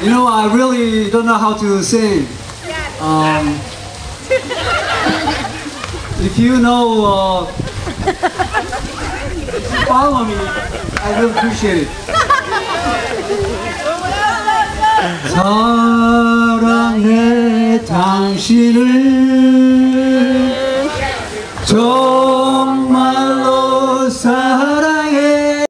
You know, I really don't know how to sing. If you know, follow me, I really appreciate it. 사랑해 당신을